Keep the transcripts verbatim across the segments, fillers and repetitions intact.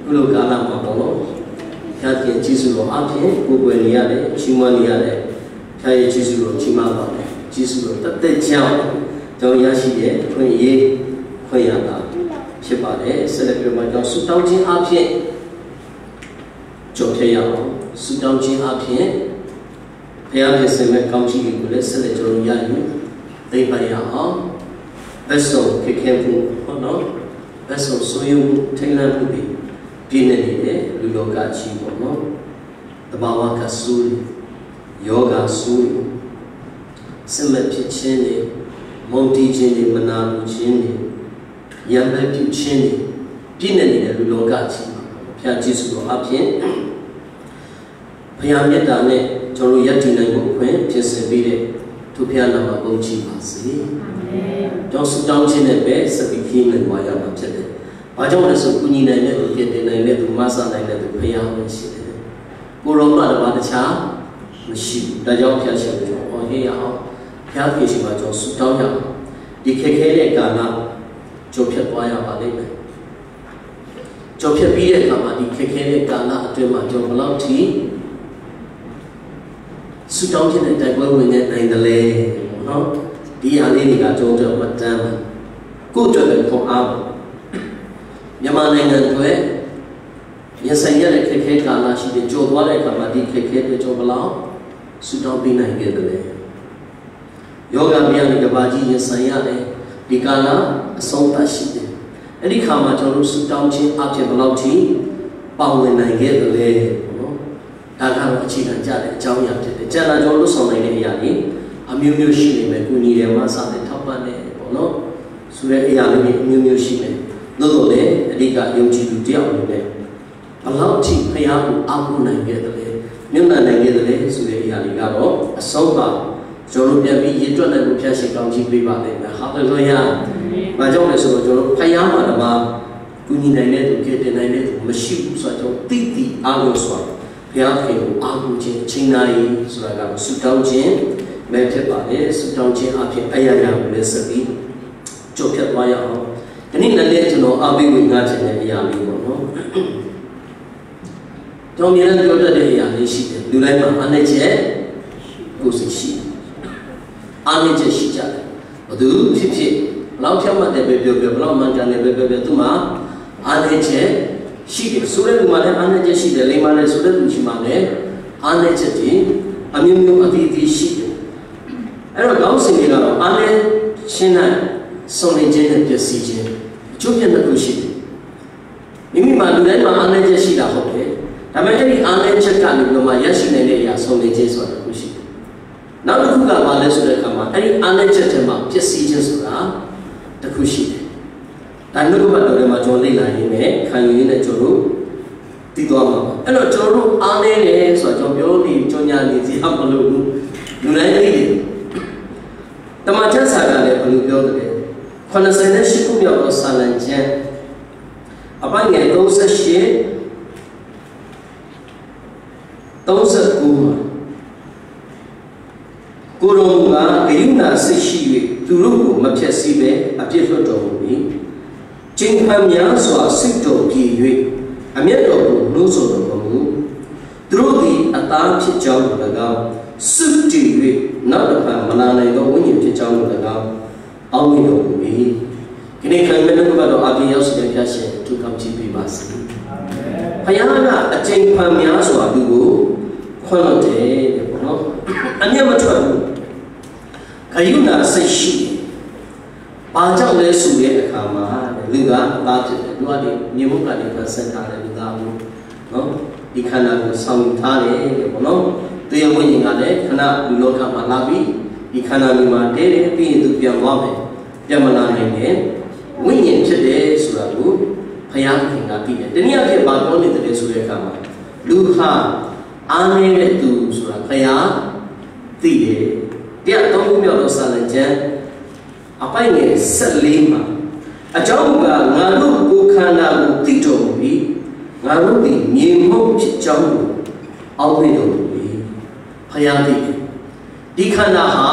Ulu kalam mabono, kaya jisulo api, bukan dia le, cuma dia le, kaya jisulo cuma apa le, jisulo tetap jauh, jauh ya sih ye, pun ye, pun ya tak, siapa le, selepas macam sutau jin api, jauh ya, sutau jin api, kaya kesemai kau ciri boleh selepas jauh ya ni, tapi bayar, besok kekempu, no, besok soyu tengah budi. Pine ni luloka cibo no, tabawa kasuli, yoga suli, semet picheni, monti jeni menalu jeni, yambe picheni, pine ni luloka cibo, pia jisulo apien, pia meta ne, jolo yati na ibu kwen, piese bide, tu pia nama bonci masi, jauh jauh jeni be, sepiki ne waya macam Macam mana suku ni naik tu, kita naik tu, masa naik tu, payah mesti. Kurang ada pada cah, mesti. Dah jauh payah cah. Oh ni ya, payah kisi macam sudah ya. Di kekele kana, jauh payah payah balik. Jauh payah biar kama di kekele kana tu macam malam ti. Sudah je naik tak boleh naik naik dale. No, dia ni ni kacau jauh macam. Kau jangan kau am. Yang dengan tu, yang saya le kekek kana sih dia jual le kama di kekek dia jual belau, sudah bina gitu le. Yoga biar ni kebaji yang saya le di kana asal sih dia. Jadi kama jual sudah cing apa belau cing, bawa naik gitu le. Kakak kecil dan jadi jauh yang jadi. Jangan jual sama ini ya ni, amiu sih ni, kuni dia masa ni tapan le, no, sudah ya ni amiu sih ni. Lalu le, adika yang jitu dia ni, kalau cik payah aku naik gitu le, ni nak naik gitu le, sudah ya ni kalau asal bah, jauh dia bi itu ada rupiah sekarang cik pribadi, nah kalau ya, macam mana sebab jauh payah mana bah, kuni naik tu, kita naik tu, mesti suatu titi aku suatu, payah kau aku cik cinai, sudah kalau sudah cik, macam apa le, sudah cik apa ayah yang boleh sebi, jauh payah. Ini nanti jono abi winga cene ya ni bono. Jom yang ni kita deh ya ni sih. Dulai mah ane je, kusi sih. Ane je sih je. Aduh, sih sih. Lau siapa deh bebe bebe, lau mana deh bebe bebe tu mah ane je sih. Surat tu mana ane je sih. Lima le surat tu cuma le ane je ti. Amiu miu ati ti sih. Eror kau sih ni kalau ane cina soalnya jenis biasa je. Cuma nak kusi. Ini malu dan mana je sih dah hoke. Tapi jadi ane cakap ni belum ayah sih ni ya soalnya jenis suara kusi. Nalu juga malu sudah kama. Jadi ane cakap mah biasa je suara tak kusi. Dan nalu juga orang macam ni lah ini. Kayu ini jodoh tiga mah. Kalau jodoh ane ni suara bioli jonya ni siapa malu. Nulai ni. Tamaja sahaja le malu bioli. Kalau saya nak sih punya persoalan je, apa yang tahu saya, tahu saya kuma, kurangnya kerana sesuatu dulu macam siapa apa yang tahu ni, jengkamnya soal sektor kiai, ambil tahu nusul kamu, terus atas jauh lagi, sektor nak dapat mana itu punya jauh lagi. Awal itu ni, kini kami menunggu pada api yang sudah biasa tu kami cipi basi. Payahnya aceng pamnya suatu konon deh, konon. Anya macam kayu nak sesuatu, pajak le suye kama, juga baca dua di nyemuka di persen ada juga mu, no, ikan aku sawit tali, konon. Tu yang punya ada, kena dulu kama labi. Ikan ni mah deh, pi itu biang wame, biang mana ni, winyin cede suragu, payah kita tiada. Dunia ke bagian ni tu surat kama, luha, ane itu surat payah tiada. Dia tahu ni orang salah je, apa ini selima. Ajau ga ngalu bukan ngalu tidur ni, ngalu ni nyemuk jauh, awal ni, payah tiada. Di kana ha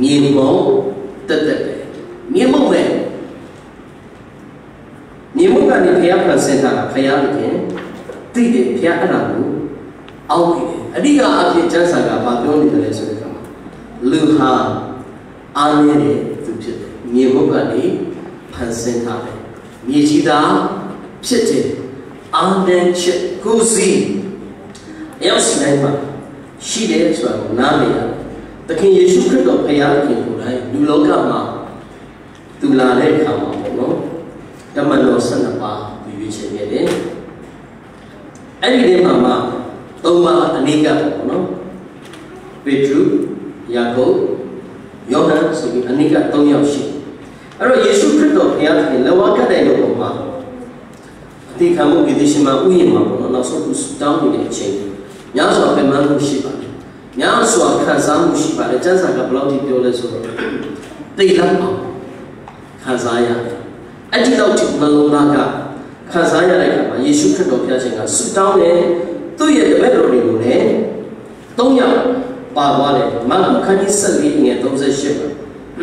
nyemuk tetap nyemuk le nyemuk ကနေဖျားဖန်ဆင်းတာကဖျားခင်သိတယ်ဖျားအဲ့ဒါကိုအောက်ပြီးတယ်အဓိကအဖြစ်ကျမ်းစာကဘာပြောနေတယ်လဲဆိုတဲ့အခါမှာလူဟာအားနည်းတဲ့သူဖြစ်တယ်မြေမုတ်ကနေဖန်ဆင်းထားတယ်မြေကြီးသားဖြစ်တယ်အားနည်းချက်ကိုစီရောက်စီတိုင်းမှာရှိတယ်ဆိုတာကိုနားလည်ရတယ်သခင်ယေရှုခရစ်တော်ဖျားခင်ကိုယ်တိုင်လူလောကမှာသူလာတဲ့အခါမှာပေါ့နော်ဓမ္မတော်ဆန္ဒပါရွေးချယ်ခဲ့တယ်အဲ့ဒီထဲမှာမှသုံးပါးအနေကပေါ့နော်ပေတရုယာကုပ်ယောဟန်ဆိုပြီးအနေကသုံးယောက်ရှိအဲ့တော့ယေရှုခရစ်တော်ဘုရားသခင်လက်ဝါးကတ်တဲ့လူပေါ်မှာအတိခံမှုဒီသိရှင်မှာဥယျာဉ်မှာပေါ့နော်နောက်ဆုံးသူတောင်းနေတဲ့အချိန်ညစွာပြန်မှန်းမှုရှိပါတယ်ညစွာခံစားမှုရှိပါတယ်ကျမ်းစာကဘယ်လောက်ထိပြောလဲဆိုတော့သိလောက်အောင်ခံစားရတယ်အဲ့ဒီတော့ဒီနှလုံးသားကခံစားရတဲ့အခါမှာယေရှုခရစ်တော်ဘုရားရှင်ကဆုတောင်းတယ်သူ့ရဲ့တပည့်တော်တွေကိုလည်းသုံးယောက်ပါသွားတယ်မာကုခန်းကြီးဆက်လေးငယ်သုံးဆယ့်ရှစ်ပါ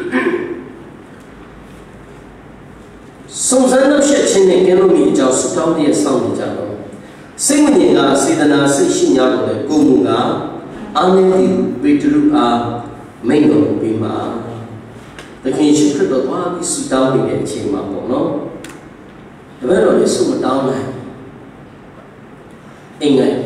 စုံစမ်းလို့ချက်ချင်းနဲ့ကဲလို့မိအကြောင်းဆုတောင်းတဲ့ဆောင်းနေကြတော့စိတ်ဝိညာဉ်ကစေတနာစိတ်ရှိညာလို့လေကိုယ်မူကအာမေဒီပေတရုအားမိန့်တော်ပြီးမှသခင်ယေရှုခရစ်တော်ဘာပြီးဆုတောင်းနေတဲ့အချိန်မှာပေါ့နော်တပည့်တော်လည်းဆုမတောင်းနိုင်အင်္ဂလိပ်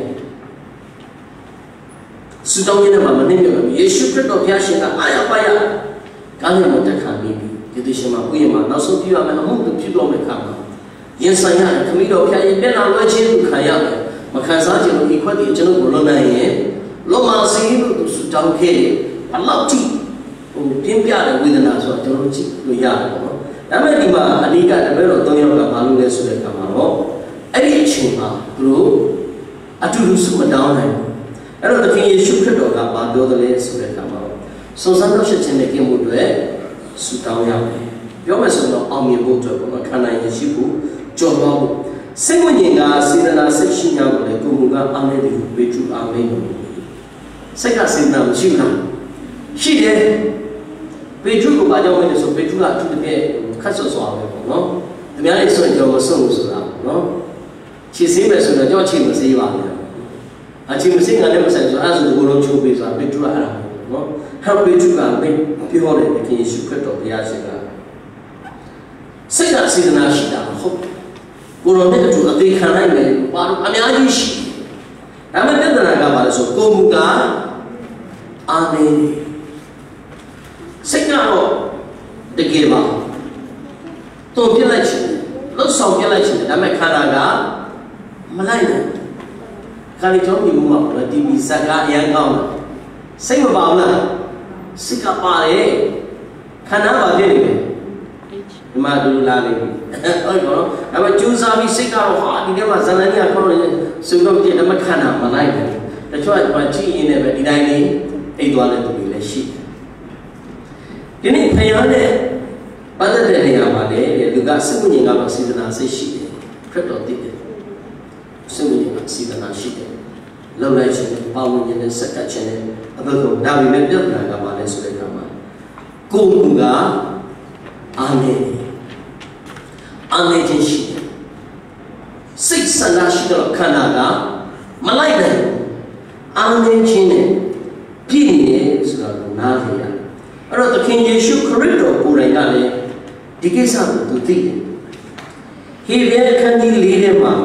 ဆုတောင်းရတဲ့မှာမနေမြတ်ယေရှုခရစ်တော်ဘုရားရှင်ကအာရပါရကားနဲ့မတက်ခံပြီးဒီသရှင်မှာဥယျာဉ်မှာနောက်ဆုံးပြရမယ်အမှုသူဖြစ်တော့မယ်ခါမှာရင်ဆိုင်ရတယ်ခမီးတော်ဘုရားရဲ့ပြန်လာဝဲခြင်းကိုခံရတယ်မခံစားခြင်းလို့ဒီခွက်ဒီကျွန်တော်ကိုလွန်နိုင်ရင်လောမစီလို့သူဆုတောင်းခဲ့တယ်ဘလောက်ထိဟိုပြင်းပြတဲ့ဝေဒနာဆိုတော့ကျွန်တော်ကြည့်လို့ရတယ်ပေါ့နော်ဒါပေမဲ့ဒီမှာအဓိကတပည့်တော်သုံးယောက်ကဘာလို့လဲဆိုတဲ့အခါမှာတော့အဲ့ဒီအချိန်မှာသူတို့အတူတူဆုမတောင်းနိုင်ဘူးအဲ့တော့သခင်ယေရှုခရစ်တော်ကဘာပြောတယ်လဲဆိုတဲ့အခါမှာစုံစမ်းလို့ရှိခြင်းနဲ့ကင်းမှုတွေဆုတောင်းရမယ်ပြောမယ်ဆိုတော့အောင်မြင်ဖို့အတွက်ပေါ့နော်ခန္ဓာရရှိဖို့ကြော်သွားဖို့စိတ်ဝိညာဉ်ကစေတနာစိတ်ရှိညာကိုလည်းကိုယ်မူကအာမေဒီပေတရုအာမင်စိတ်ကစေတနာမရှိဘူးလားရှိတယ်ပေတရုကဘာကြောင့်လဲဆိုပေတရုကအထူးတကယ်ခတ်ဆော့ဆော်ပဲပေါ့နော်တများလေးဆိုရင်ကျွန်တော်မဆုံးဘူးဆိုတာပေါ့နော်ခြေစည်းပဲဆိုတော့ကျွန်တော်ခြေမစည်းပါဘူးအချင်းမစင်ကလည်းမဆိုင်ဆိုအဲ့ဒါဆိုကိုလုံးချိုးပေးဆိုတာပေတရုအဲ့ဒါနော်ဟောပေတရုကမင်းပြောတယ်သခင်ယေရှုခရစ်တော်ဘုရားရှင်ကစိတ်ကစေတနာရှိတာဟုတ်ကိုရောနဲ့အတူအသေးခံနိုင်မယ်ဘာလို့အများကြီးရှိဒါပေမဲ့ပြဿနာကဘာလဲဆိုကိုမူကအာမေးစိတ်ကတော့တကယ်ပါတော့ပြလိုက်ချင်လို့ဆောင်ပြလိုက်ချင်ဒါပေမဲ့ခန္ဓာကမလိုက်ဘူးခါလီကျောင်းဒီမှာပေါ့ တီ ဗီ ဇက်ကအရန်ကောင်းတယ်စိတ်မပါဘူးလားစိတ်ကပါတယ်ခန္ဓာပါဖြစ်နေတယ်ဒီမှာဒူလာနေပြီဟုတ်ကောဒါပေမဲ့ကျူးစားပြီးစိတ်ကတော့ဟာဒီထဲမှာဇလန်ကြီးကခေါင်းနဲ့စုံတော့ပြည့်တယ်မခန္ဓာမလိုက်ဘူးတချို့ကကြည့်ရင်းနဲ့ပဲဒီတိုင်းလေးအိတ်သွားတဲ့သူတွေလည်းရှိတယ်ဒီနေ့ဖယားနဲ့ပတ်သက်တဲ့နေရာမှာလည်းလူကစိတ်ဝိညာဉ်ကတော့စေတနာစိတ်ရှိတယ်ခရစ်တော်တည်တယ်စိတ်ဝိညာဉ်ကစေတနာရှိတယ်လောက်လိုက်ခြင်းနဲ့ပါဝင်ခြင်းနဲ့စက်ကပ်ခြင်းနဲ့အဘကုဒါပေမဲ့ပြဿနာကပါလဲဆိုတဲ့အခါမှာကိုယ်ကအာမေးအာမေးခြင်းရှိတယ်စိတ်ဆန္ဒရှိတော့ခန္ဓာကမလိုက်နိုင်အာမေးခြင်းနဲ့ပြည့်နေတယ်ဆိုတာကိုနားလည်ရတယ်အဲ့တော့သခင်ယေရှုခရစ်တော်ကိုယ်တိုင်ကလည်းဒီကိစ္စကိုသူသိတယ်ဟေဘရဲခန်းကြီးလေးထဲမှာ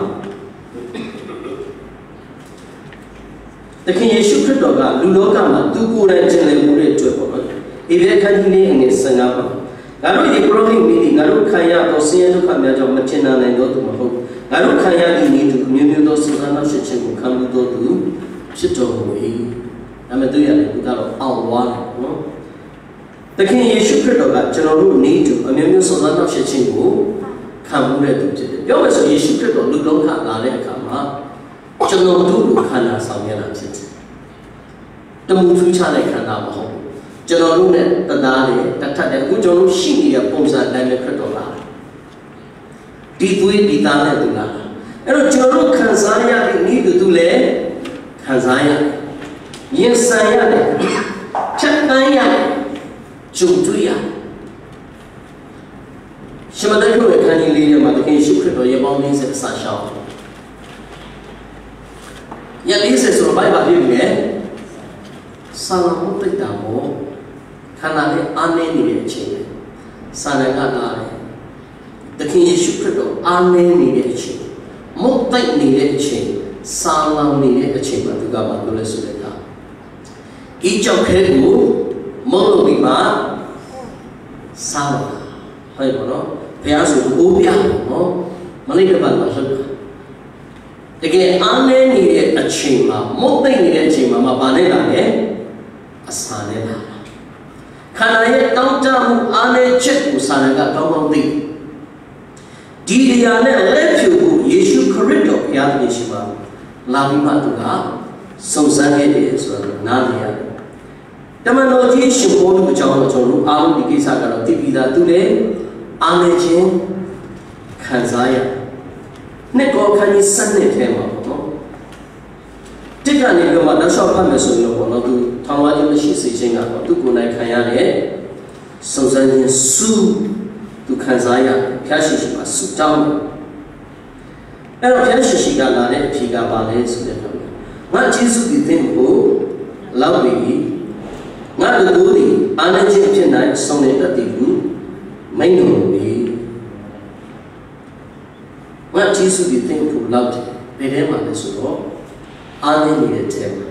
သခင်ယေရှုခရစ်တော်ကလူလောကမှာသူကိုယ်တိုင်ကျင့်လည်မှုတွေအတွက်ပေါ့နော်ဟေဘရဲခန်းကြီးလေးအငယ်ဆယ်ငါးပါငါတို့ဒီပရောဟိတ်မီဒီငါတို့ခံရသောဆင်းရဲဒုက္ခများကြောင့်မထင်နိုင်နိုင်သောသူမဟုတ်ငါတို့ခံရသည့်ဤသူမျိုးမျိုးသောစုံစမ်းနှောက်ယှက်ခြင်းကိုခံမှုသောသူဖြစ်တော်မူ၏ဒါမဲ့သူရတယ်သူကတော့အောင်သွားတယ်နော်သခင်ယေရှုခရစ်တော်ကကျွန်တော်တို့နေတူအမျိုးမျိုးစုံစမ်းနှောက်ယှက်ခြင်းကိုခံမှုတဲ့သူဖြစ်တယ်ပြောမယ်ဆိုယေရှုခရစ်တော်လူလောကလာတဲ့အခါမှာကျွန်တော်တို့ကိုခန္ဓာဆောင်ရတာဖြစ်တယ်တမှုထူးခြားတဲ့ခန္ဓာမဟုတ်ကျွန်တော်တို့နဲ့တသားနဲ့တထက်တဲ့အခုကျွန်တော်တို့ရှိနေတဲ့ပုံစံတိုင်းနဲ့ခရစ်တော်လာဒီသွေးဒီသားနဲ့သူလာအဲ့တော့ကျွန်တော်တို့ခံစားရတဲ့ဤသူလည်းခံစားရတယ်ရင်ဆိုင်ရတယ်ဖြတ်တန်းရတယ်ကြုံတွေ့ရတယ်ရှမတဲ့ဘုရားခန်းကြီးလေးထဲမှာတကယ်ရှုခရစ်တော်တော်ရေပေါင်းလေးဆယ်အစာရှောင်းရလေးဆယ်ဆိုတော့ဘာဘာဖြစ်လဲစာလမုတ်တိတ်တာမို့ခန္ဓာနဲ့အားနည်းနေတဲ့အချိန်ပဲစာရကလာတယ်တခင်ယေရှုခရစ်တော်အားနည်းနေတဲ့အချိန်မုတ်တိတ်နေတဲ့အချိန်စာလောင်နေတဲ့အချိန်မှာသူကဘာပြောလဲဆိုတဲ့အခါဒီကြောက်ခဲကိုမုတ်လို့ပြီးမှစာလာဟုတ်ပါတော့ဘုရားဆိုအိုးပြနော်မလေးကပတ်မှာဆက်တာတကယ်အားနည်းနေတဲ့အချိန်မှာမုတ်တိတ်နေတဲ့အချိန်မှာမပါနေလာတယ်အစာနဲ့လာခန္ဓာရဲ့တောင်းတမှုအားနည်းချက်ကိုစာရကကောင်းကောင်းသိဒီတရားနဲ့လက်ဖြူကိုယေရှုခရစ်တော်ဘုရားသခင်ရှိပါလာပြီးမှသူကစုံစမ်းခဲ့တယ်ဆိုတော့နားလည်ရတယ်တမန်တော်ကြီးရှင်ဘောလူအကြောင်းတော့ကျွန်တော်တို့အားလုံးဒီကိစ္စကတော့သိပြီးသားသူလည်းအားနည်းခြင်းခံစားရနှစ်ကောခန်းကြီးစနစ်ထဲမှာပေါ့နော်တိကနေပြီးတော့နောက်လျှောက်ဖတ်မယ်ဆိုရင်တော့ပေါ့နော်သူထောင်ဝါခြင်းမရှိစေခြင်းကတော့သူကိုယ်တိုင်ခံရတဲ့စုံစမ်းခြင်းစုသူခံစားရဖျားရှိရှိမှာစုတောင်းတယ်အဲ့တော့ဖျားရှိရှိကလာတဲ့အဖြေကပါလဲဆိုတဲ့အခါငါကျေးဇူးတင်တဲ့ကိုလောက်ပြီးငါတို့ဒီအာဏာခြင်းဖြစ်နိုင်ဆုံးတဲ့တတိကူမိန်တော်ပြီးငါကျေးဇူးတင်တဲ့ကိုလောက်တယ်ဘယ်ထဲမှာလဲဆိုတော့အာဏာနေတဲ့ထဲမှာ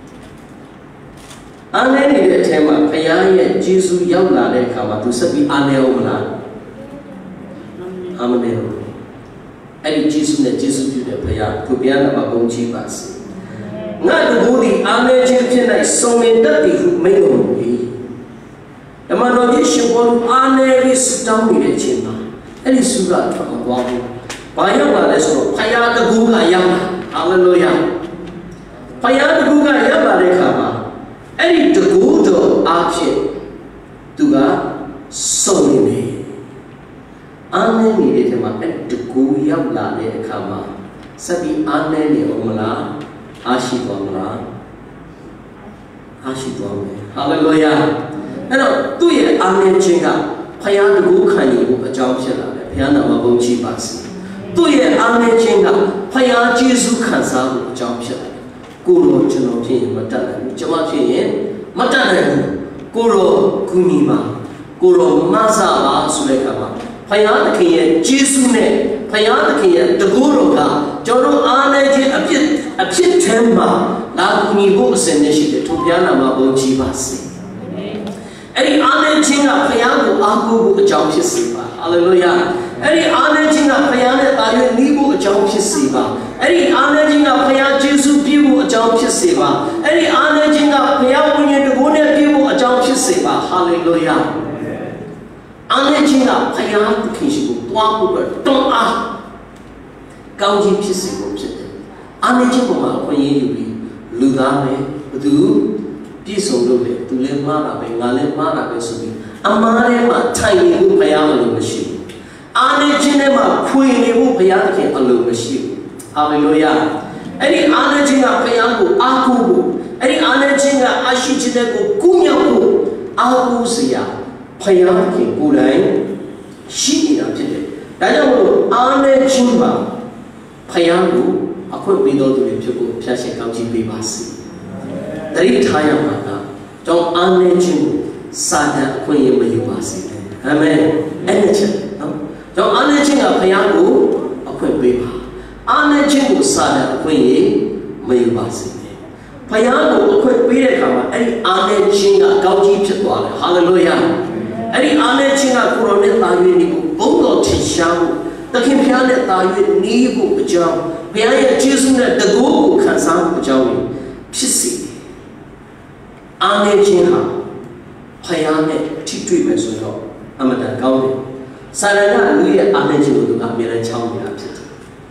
အာဏာနေတဲ့ထဲမှာဘုရားရဲ့ကျေးဇူးရောက်လာတဲ့အခါမှာသူဆက်ပြီးအာဏာအောင်မလားအာမင်အဲ့ဒီကျေးဇူးနဲ့ကျေးဇူးပြုတဲ့ဘုရားသူဘုရားနာမကုန်ကြီးပါစေငါတို့ဒီအာမေခြင်းဖြစ်၌စုံလင်တတ်သည်ဟုမိန့်တော်မူ၏ဓမ္မတော်ကြီးရှင်ဘောအာနေရီစတောင်းနေတဲ့အချိန်မှာအဲ့ဒီဆုကထွက်မသွားဘူးဘာရောက်လာလဲဆိုတော့ဘုရားတကူကရောက်လာဟာလေလုယာဘုရားတကူကရောက်လာတဲ့အခါမှာအဲ့ဒီတကူတော်အားဖြင့်သူကစုံလင်နေအာနေနေတဲ့ထဲမှာအဲ့တကူရောက်လာတဲ့အခါမှာစပြီးအာနေနေအောင်မလားအားရှိသွားမလားအားရှိသွားမယ်ဟာလေလုယာအဲ့တော့သူ့ရဲ့အာနေခြင်းကဘုရားတကူခံယူဖို့အကြောင်းဖြစ်လာတယ်ဘုရားနာမဘုန်းကြီးပါစေသူ့ရဲ့အာနေခြင်းကဘုရားကျေးဇူးခံစားဖို့အကြောင်းဖြစ်လာတယ်ကိုတော်ကျွန်တော်ဖြစ်ရင်မတတ်နိုင်ဘူးကျွန်မဖြစ်ရင်မတတ်နိုင်ဘူးကိုတော်ကူညီပါကိုတော်မဆာပါဆိုတဲ့အခါမှာဘုရားသခင်ရဲ့ကျေးဇူးနဲ့ဘုရားသခင်ရဲ့တကူတော်ကကျွန်တော်အားနေခြင်းအဖြစ်အဖြစ်ထဲမှာလာကူညီဖို့အစဉ်နဲ့ရှိတယ်ထိုဘုရားနာမဘုန်းကြီးပါစေအဲ့ဒီအားနေခြင်းကဘုရားကိုအားကိုးဖို့အကြောင်းဖြစ်စေပါဟာလေလုယာအဲ့ဒီအားနေခြင်းကဘုရားနဲ့တာ၍နှီးဖို့အကြောင်းဖြစ်စေပါအဲ့ဒီအားနေခြင်းကဘုရားကျေးဇူးပြုဖို့အကြောင်းဖြစ်စေပါအဲ့ဒီအားနေခြင်းကဘုရားဝိညာဉ်တကူနဲ့ပြုဖို့အကြောင်းဖြစ်စေပါဟာလေလုယာအာနေခြင်းကဘုရားသခင်ရှိကိုတွားဖို့အတွက်တွန်းအားကောင်းခြင်းဖြစ်စေဖို့ဖြစ်တယ်အာနေခြင်းပေါ်မှာအခွင့်အရေးယူပြီးလူသားပဲဘသူပြည့်စုံလို့လေသူလည်းမှားတာပဲငါလည်းမှားတာပဲဆိုပြီးအမှားထဲမှာထိုင်နေဖို့ဘုရားမလို့မရှိဘူးအာနေခြင်းထဲမှာဖွေနေဖို့ဘုရားသခင်အလိုမရှိဘူးဟာလေလုယာအဲ့ဒီအာနေခြင်းကဘုရားကိုအားကိုးဖို့အဲ့ဒီအာနေခြင်းကအရှိခြင်းတဲ့ကိုကုမြောက်ဖို့အားကိုးစရာဘုရားသခင်ကိုယ်တိုင်ရှိနေတာဖြစ်တယ်ဒါကြောင့်မို့အားနေခြင်းမှာဘုရားကိုအခွင့်ပေးတော်သူတွေဖြစ်ဖို့ဖျားရှင်ကောင်းချီးပေးပါစေတတိထားရမှာကကြောင့်အားနေခြင်းကိုစာတန်အခွင့်အရေးမယူပါစေအာမင်အဲ့ဒီချက်နော်ကြောင့်အားနေခြင်းကဘုရားကိုအခွင့်ပေးပါအားနေခြင်းကိုစာတန်အခွင့်အရေးမယူပါစေဘုရားကိုအခွင့်ပေးတဲ့အခါမှာအဲ့ဒီအားနေခြင်းကကောင်းချီးဖြစ်သွားတယ်ဟာလေလုယာအဲ့ဒီအားနေခြင်းကကိုရောနဲ့တာ၍နေဖို့ဘုန်းတော်ထင်ရှားဖို့သခင်ဘုရားနဲ့တာ၍နေဖို့အကြောင်းဘုရားရဲ့ကျေးဇူးနဲ့တကူကိုခံစားဖို့အကြောင်းဖြစ်စေအားနေခြင်းဟာဘုရားနဲ့ထိတွေ့မယ်ဆိုတော့အမှန်တန်ကောင်းတယ်စာရဏလူရဲ့အားနေခြင်းကိုသူကအမြဲတမ်းချောင်းနေတာဖြစ်တယ်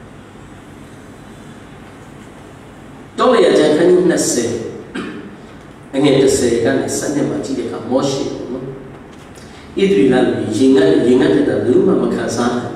တော့လေကျန်ခန်းကြီးနှစ်ဆယ်အငယ်တစ်ဆယ်ကနေစနေမှာကြည့်တဲ့အခါမောရှေပေါ့နော်ဣသရေလလူရင်ငတ်ရင်ငတ်တဲ့လူမှမခံစားနိုင်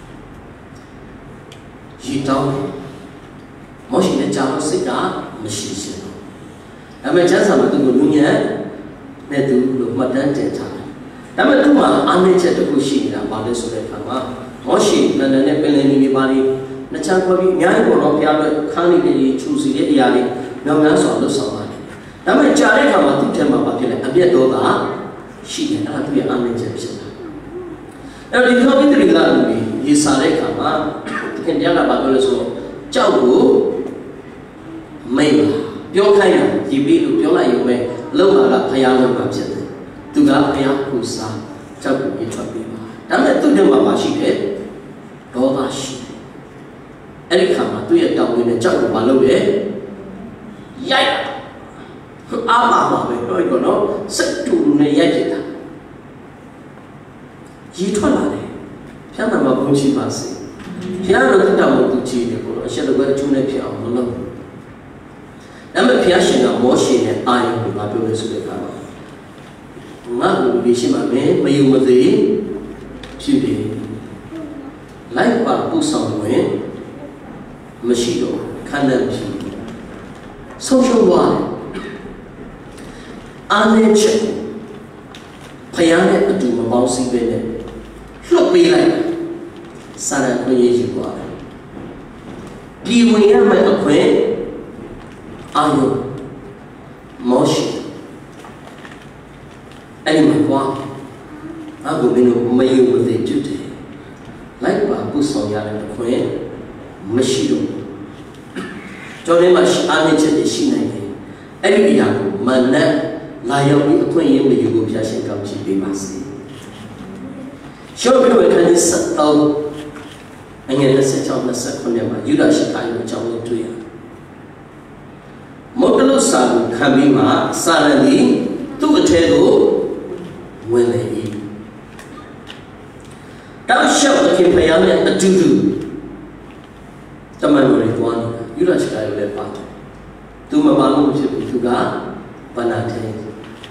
ရီတောင်းမောရှေနဲ့ကြာလို့စိတ်ကမရှိရှင်တော့ဒါပေမဲ့ကျမ်းစာမှာသူကလူညံနဲ့ နဲ့သူလို့မှတ်တမ်းတင်ထားတယ်။ဒါပေမဲ့သူ့မှာအားနည်းချက်တစ်ခုရှိနေတာဘာလဲဆိုတဲ့အခါမှာ Moshi, Nana Peleni Bari, Nachakobi, Nyanko, Piano, Kani, Chusi, Yali, no answer on the song. Now, my child, how about the Tema Papilla, a bit over, she had to be unintentional. Now, the coming to the me, he saw a kama, the Kendiana Babalaso, Chabu, Mayba, Piokaina, Yibi, Piola, you may, Loma, Payana Babset, Tuga, Payakusa, Chabu, Yitrabi. Now, to them about she Dova she. Ericama, do you tell me the Chabu Baloe? Yaya! Ama, I don't know, set to Nayakita. Yitolane, Piana Mabuchi Basi. Piano down to Chile, I shall go to Nepia alone. I'm a Piashina, Moshi, and I am the Babylon's Sulekama. Mabu Bishima, may you with the Chile. Like Babu somewhere, Mashido, Kanamchi. Social one. Ane check. Payane adu mabausi bene. Look be like Sana Kuyeji Boy. Piwaya my acquaint Ayo Moshi. Any my I will be no mayu with the duty. Like Babu Sonya acquaint Mashido. Johnemash Ane check the Shina. Any young man. Lion will acquaint you with you go Piashin Country be massy. Show me what can set out and get a set of the second number. You don't should time which I will do you. Motolo Sabu Kamima, suddenly to a table when they eat. Thou shalt the Kimpayana a do. The memory one, you don't should I will part. Do my balloon to God, Banate.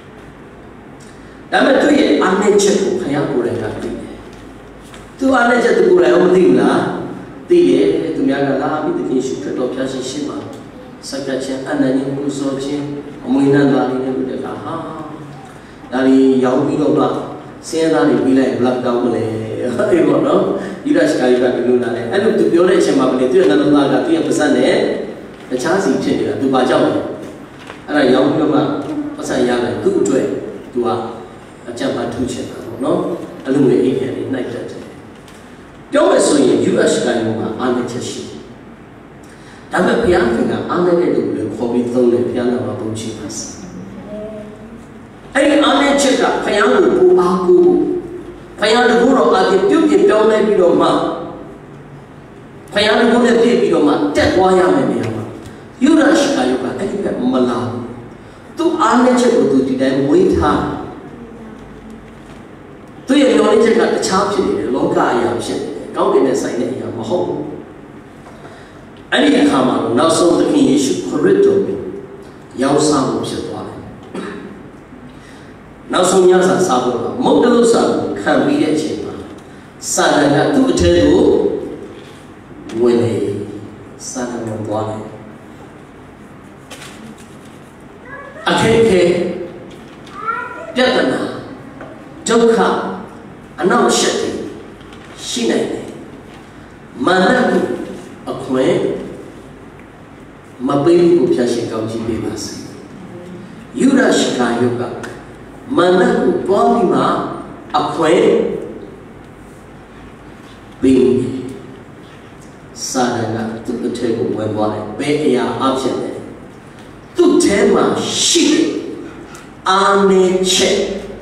Dama tu ye ane check kaya pura kati. Tu ane check tu pura om tingla, tiye tu miaga la bi tu kini shukra to piasi shima. Sakachin anani ulusochin, omuina dali ne bude ka ha. Dali yau bi lo ba, sen dali bi lai black down le. Ego no, ira shikari ba bilu na le. Anu tu biore chema bale tu na na ka tu ye pesan ne. The chance is changing. Tu ba jao. Ara yau bi lo ba pesan ya le tu utwe tu a. A jump two children, no? A little bit in night that day. Don't assume you are skying on the tissue. Dama Pianka, unable for me, though piano about Chipas. Hey, Anna Cheka, Piano, Puaku, Piano Guru, I get you, don't let me know, ma. Piano Guru, let me know, ma. That's why I'm in here. You are skying, I think that Malam. To Anna Cheka to them, wait hard. Tu ye yoni je ka tachha phit ne lo ka aya phit kaung tin ne sai ne aya ma hout Ani akha ma naut song Thakhin Yesu Khrit to yaung sa mu phit twaတယ်နောက်ဆုံးညစာစားဖို့ကမုတ်တလုစာကိုခံပြီးတဲ့အချိန်မှာစာတန်ကသူ့အထဲကိုဝင်နေစာတန်ကိုသွားတယ်အခက်အခဲပြဿနာဒုက္ခအနောက်ရှက်တွေရှိနိုင်တယ်မာနကိုအခွင့်မပေးဘူးဖျားရှင်ကောင်းကြီးပေးပါစေယူရရှိကာယုကမာနကိုတွားပြီးမှအခွင့်ပေးစာရကသူ့အထက်ကိုဝင်သွားတယ်ဘယ်အရာအဖြစ်လဲသူ့ထဲမှာရှိတဲ့အာနေချက်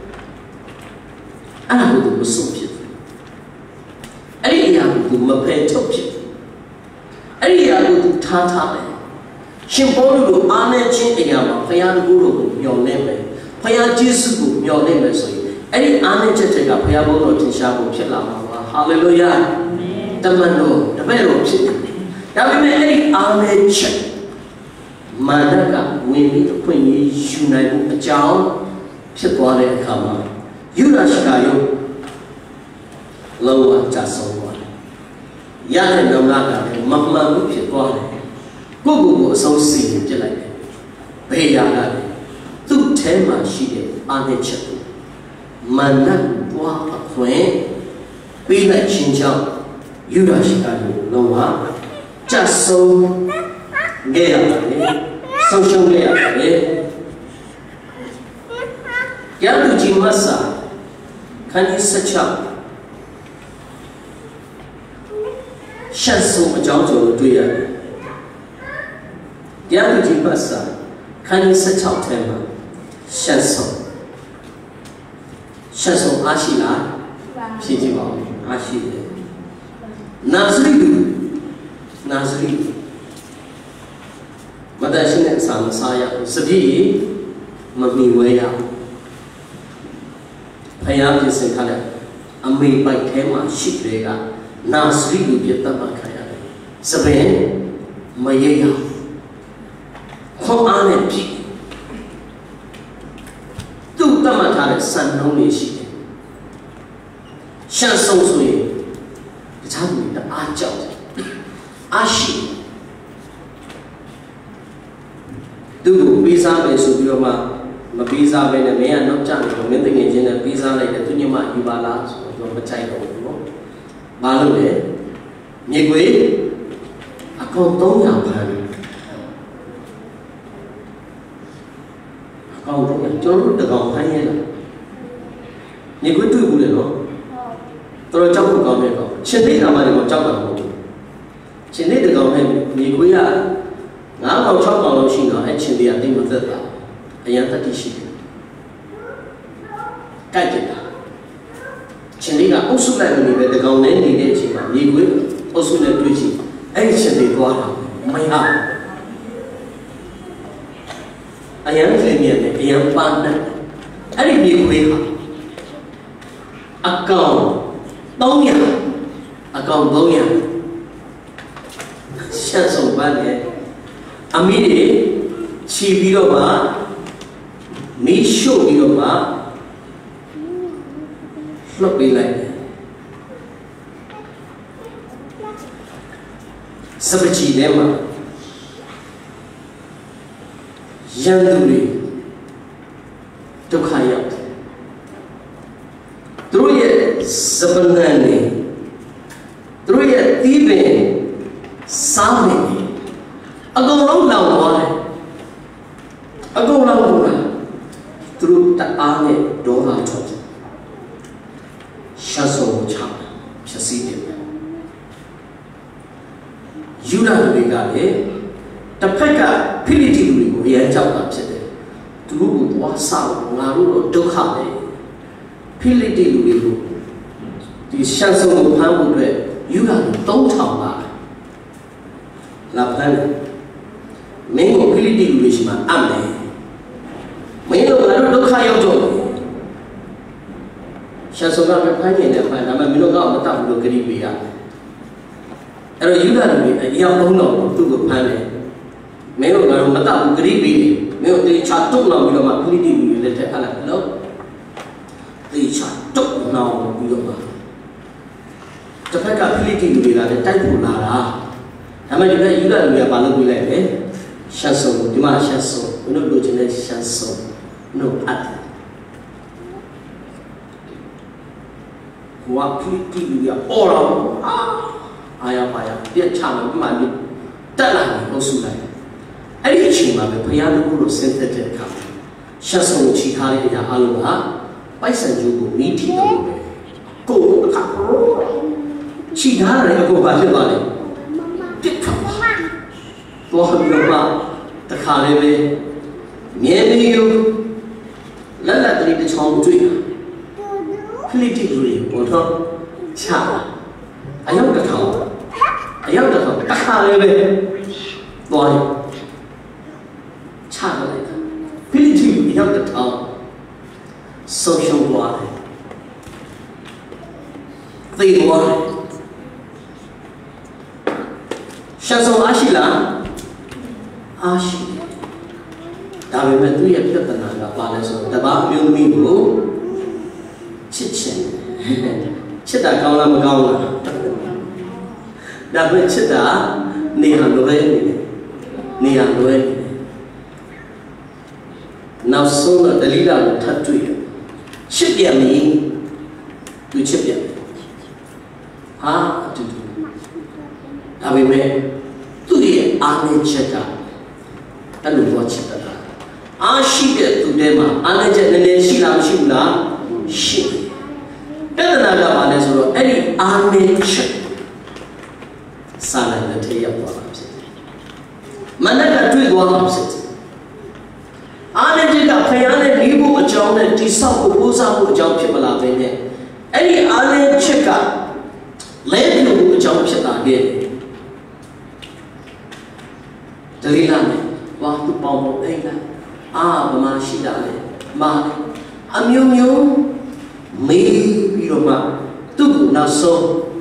အဲ့ဒါကိုမဆုံးဖြစ်ဘူးအဲ့ဒီအရာကိုမဖယ်ထုတ်ဖြစ်ဘူးအဲ့ဒီအရာကိုထားထားတယ်ရှင်ပေါလုလိုအာနေချင်းအရာမှာဘုရားတကူတော်ကိုမျှော်လင့်မယ်ဘုရားယေရှုကိုမျှော်လင့်မယ်ဆိုရင်အဲ့ဒီအာနေချက်တွေကဘုရားဘုရားထင်ရှားဖို့ဖြစ်လာမှာပါဟာလေလုယာတမန်တော်တပည့်တော်ဖြစ်တယ်ဒါပေမဲ့အဲ့ဒီအာနေချက်မာနကဝင်ပြီးအခွင့်အရေးယူနိုင်ဖို့အကြောင်းဖြစ်သွားတဲ့အခါမှာယူရရှိကာယုလောကကြဆုံးသွားတယ်ရတဲ့နောင်လာကလည်းမမှန်ဘူးဖြစ်သွားတယ်ကိုယ့်ကိုယ်ကိုအဆုံးစီရင်ပြစ်လိုက်တယ်ဘယ်ရာကလဲသူ့ထဲမှာရှိတဲ့အာနိချက်ကိုမာနပွားအခွင့်ပေးလိုက်ခြင်းကြောင့် 유라시까지 너와 짰어 게야네 성청 게야네 야두지 마사 칸이 사차 샷소 어장조 두야 야두지 마사 칸이 사차 테마 샷소 샷소 아시라 시지마 아시네 나스리두 나스리두 마다시네 상사야 스비 마미웨야 파야게 생카레 아메 바이테마 시크레가 나스리두 비타마 카야레 스베 마예야 코안에 피 뚜따마타레 산노니 시게 샨송소에 자기가 아ကြောက်아시သူပေးစားမယ်ဆိုပြီးတော့မှမပေးစားဘဲနဲ့မင်းကနောက်ကျနေတော့မင်းတငယ်ချင်းနဲ့ပေးစားလိုက်တယ်သူညမယူပါလားဆိုတော့မကြိုက်တော့ဘူးနော်။ဘာလို့လဲ။မြေခွေအကောင်သုံးရာဖမ်းတယ်။အကောင်သုံးရာကျွန်တော်တို့တကောင်ဖမ်းရဲလား။မြေခွေတွေ့ဘူးလေနော်။တော်တော်ကြောက်ဖို့ကောင်းတယ်တော့ရှင်သိတာမှလည်းကြောက်တာမဟုတ်ဘူးရှင်သိတဲ့ကောင်နဲ့မြေခွေးကငါးကောင်၆ကောင်လောက်ရှိတော့အဲ့ရှင်သေးကတိတ်မသက်တာအရန်တတိရှိတယ်ကြိုက်တယ်ရှင်သေးကအုပ်စုလိုက်နေပဲတကောင်နဲ့နေတဲ့အချိန်မှာမြေခွေးအုပ်စုနဲ့တွေ့ချင်အဲ့ရှင်သေးသွားတာမရအရန်ကလေးမြတ်တယ်အရန်ပန်းတယ်အဲ့ဒီမြေခွေးဟာအကောင်သုံးရာအကောင်သုံးရာရှက်ဆုံးပန်းတယ်အမီးတွေခြီးပြီးတော့မှမီးရှို့ပြီးတော့မှလှုပ်ပေးလိုက်တယ်စပချီထဲမှာရန်သူတွေဒုက္ခရောက်တယ်သူတို့ရဲ့စပနန်တွေသူတို့ရဲ့တီးပင်စားနေအကုန်လုံးလောင်သွားတယ်အကုန်လုံးဘူးလားသူတို့တအားနဲ့ဒေါသထွက်တယ်ရှာဆုံးချဖြည့်စည်းတယ်ယူဒာတွေကလည်းတစ်ဖက်ကဖိလိတိလူတွေကိုအရန်ကြောက်တာဖြစ်တယ်သူတို့ကသွားဆောက်ငါတို့တော့ဒုက္ခပဲဖိလိတိလူတွေကိုဒီရှာဆုံးကိုဖမ်းဖို့အတွက်ယူဒာတွေသုံးထောင်လာလာဖမ်းတယ်မင်းကိုဖိလိတိလူတွေရှိမှအပ်မယ်မင်းတို့ငါတို့ဒုက္ခရောက်ကြတယ်ရှာဆုံးကပဲဖမ်းနေတယ်ဖမ်းဒါပေမဲ့မင်းတို့ကတော့မတတ်ဘူးလို့ကြိပေးရတယ်အဲ့တော့ယူဒာလူတွေအရောက်သုံးတော့သူ့ကိုဖမ်းတယ်မင်းတို့ကတော့မတတ်ဘူးကြိပေးတယ်မင်းတို့တေချာတုံးတော့ပြီးတော့မှဖိလိတိလူတွေလက်ထက်အလိုက်နော်တေချာတုံးတော့ပြီးတော့မှတစ်ဖက်ကဖိလိတိလူတွေကလည်းတိုက်ဖို့လာတာဒါပေမဲ့ဒီကယူဒာလူတွေကဘာလုပ်ပြီးလိုက်လဲရှာဆုံးဒီမှာရှာဆုံးဘယ်လိုလုပ်ချင်လဲရှာဆုံးနို့အပ်ဝါဖိလိတိလူတွေကအော်တော့အာရပါရပြတ်ချမှာပြမှနေတက်လာတယ်လို့ဆိုလိုက်အဲ့ဒီအချိန်မှာပဲဘုရားလူကိုဆင်းသက်တဲ့အခါရှာဆုံးကိုချီထားတဲ့အရာအလုံးကပိုက်ဆံကျိုးကိုမိထီတယ်လို့ပဲကိုယ်အခါချီထားတယ်အကိုဘာဖြစ်သွားလဲပြစ်ခါပေါ်ပြီးတော့တခါလေးပဲမြဲနေယူလက်လက်တရီတစ်ချောင်းတွေ့တာဖိလိတိလူတွေပေါ်တော့ချအရောက်တစ်ထောင်အရောက်တစ်ထောင်တခါလေးပဲသွားတယ်ချလိုက်တာဖိလိတိလူအရောက်တစ်ထောင်ဆုံးရှုံးသွားတယ်သေသွားတယ်ရှာဆုံးအားရှိလားအားရှိဒါပေမဲ့သူ့ရဲ့ပြဿနာကဘာလဲဆိုတော့တပါးအမျိုးသမီးကိုချစ်ချင်ချစ်တာကောင်းလားမကောင်းလားဒါပေမဲ့ချစ်တာနေရာလွဲနေတယ်နေရာလွဲနေတယ်နောက်ဆုံးတော့ဒလီလာကိုထပ်တွေ့တယ်ချစ်ပြန်ပြီသူချစ်ပြန်ဟာအတူတူဒါပေမဲ့သူ့ရဲ့အားနည်းချက်ကအဲ့လိုတော့ချစ်တာအားရှိတဲ့သူတွေမှာအားနည်းချက်နည်းနည်းရှိလားမရှိဘူးလားရှိတယ်ပြဿနာကဘာလဲဆိုတော့အဲ့ဒီအားနည်းချက်စာလလက်ထရောက်သွားတာဖြစ်တယ်မနက်ကတွေ့သွားတာဖြစ်တယ်အားနည်းချက်ကဖယားနဲ့နေဖို့အကြောင်းနဲ့တိဆောက်ဖို့ပိုးစားဖို့အကြောင်းဖြစ်မလာဘဲနဲ့အဲ့ဒီအားနည်းချက်ကလဲပြဖို့အကြောင်းဖြစ်လာခဲ့တယ်ဒလီလာနဲ့ဝါသူပေါင်းဖို့အိမ်လာအာဗမာရှိတာလေမာအမျိုးမျိုးမေးပြီးတော့မှသူ့ကိုနောက်ဆုံး